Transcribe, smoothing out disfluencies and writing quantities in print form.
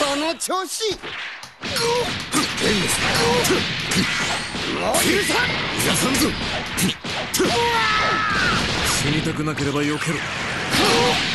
その調子。 いやさんぞ。死にたくなければ避けろ。